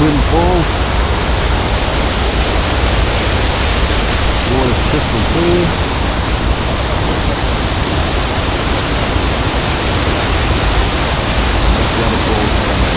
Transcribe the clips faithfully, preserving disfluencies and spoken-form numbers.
Twin Falls. Water's crystal clear. That's the other falls down there.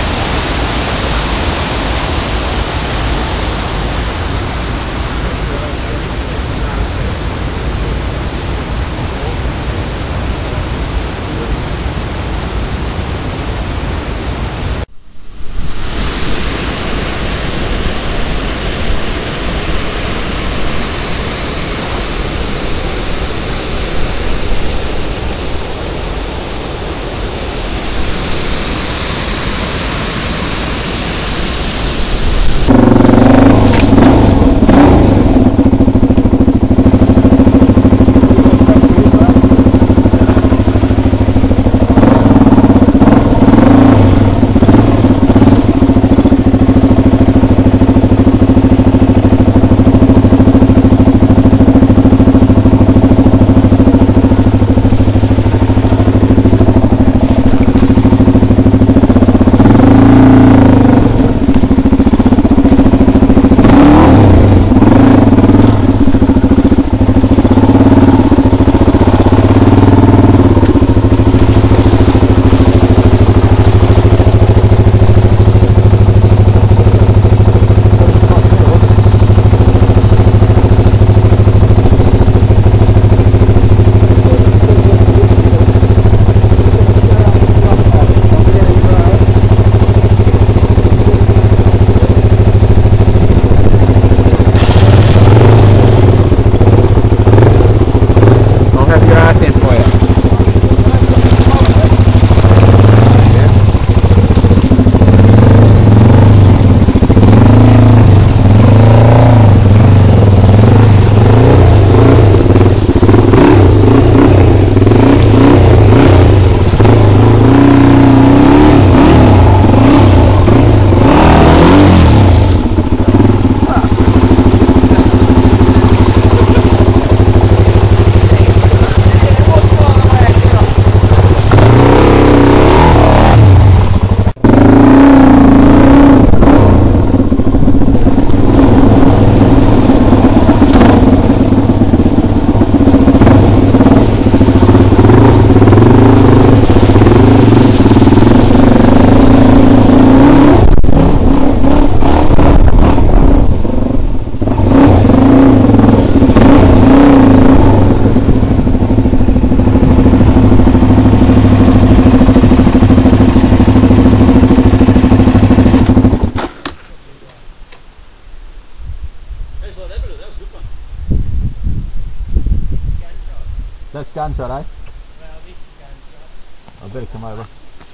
That's gunshot, eh? Well, this is gunshot. I better come over.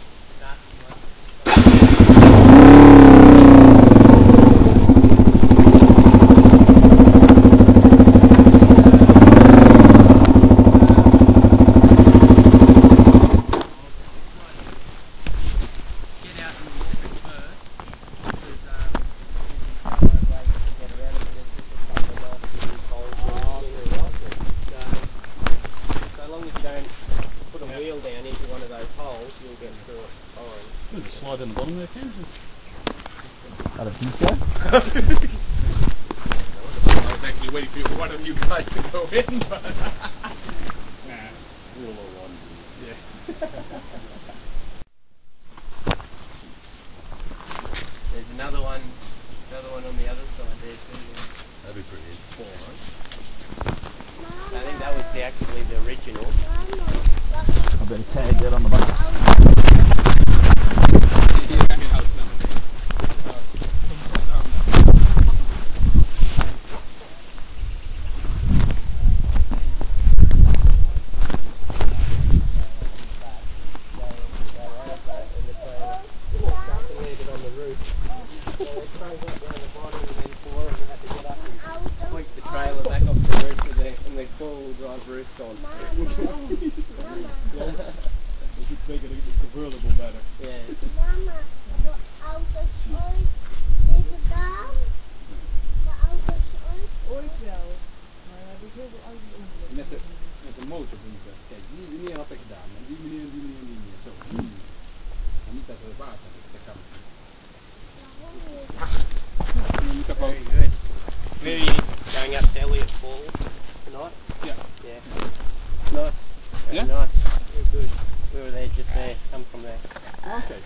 Slide in the bottom there, Ken. I don't think so. I was actually waiting for one of you guys to go in, but nah, we'll all on. Yeah. There's another one, another one on the other side there too. That'd be pretty cool, right? I think that was the, actually the original. I better tag that on the bottom. Roof on. Just there, come from there. Okay.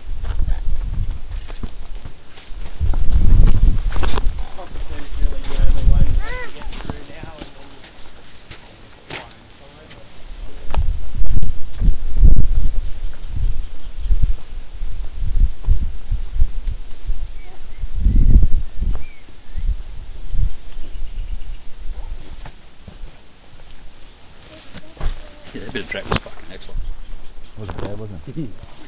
Cockatoo's really the only one you have to get through now and then Yeah, that bit of track was fucking excellent. Wasn't bad, wasn't it?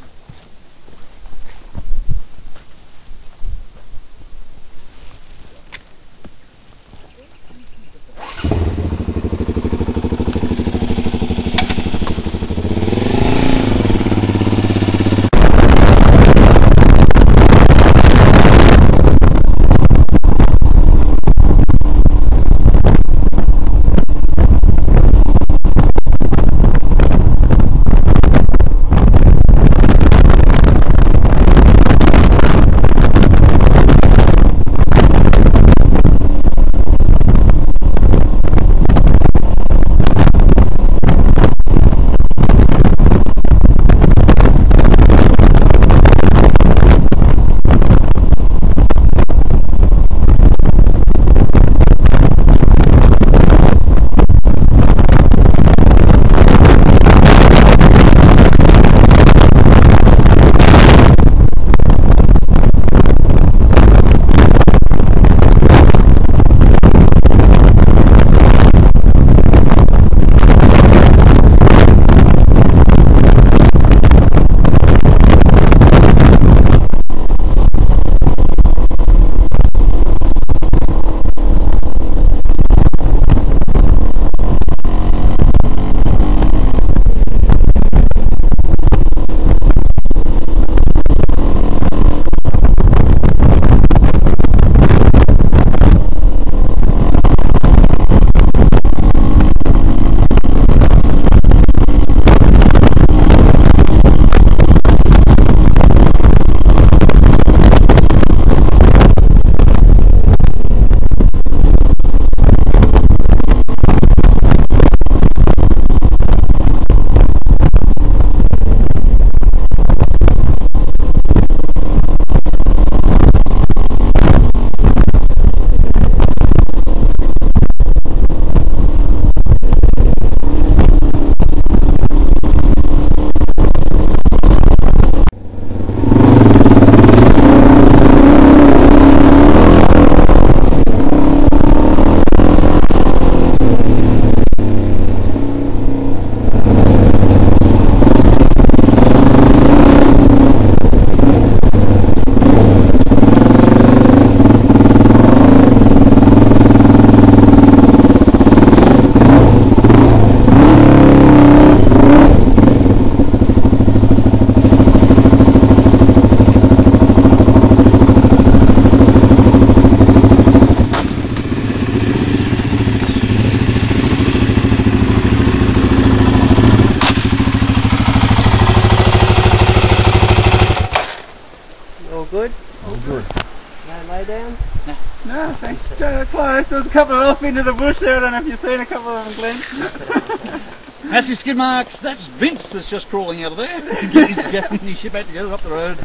good? All good. No lay down? No, thanks. Uh, close. There was a couple off into the bush there. I don't know if you've seen a couple of them, Glenn. Massive skid marks. That's Vince that's just crawling out of there. He's getting his shit back together up the road.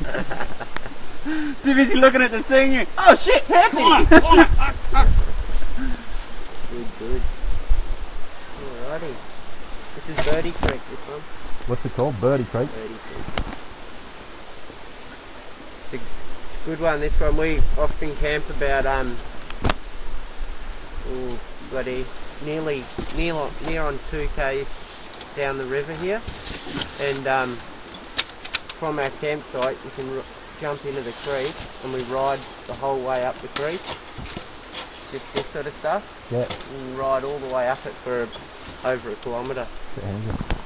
Too busy looking at the scenery. Oh shit, Happy! Good, good. Alrighty. This is Birdie Creek, this one. What's it called? Birdie Creek? Birdie Creek. It's a good one, this one. We often camp about, um, oh, bloody, nearly, near on, near on two k's down the river here. And um, from our campsite, you can r jump into the creek and we ride the whole way up the creek. Just this sort of stuff. Yeah. And ride all the way up it for over a kilometre. Yeah.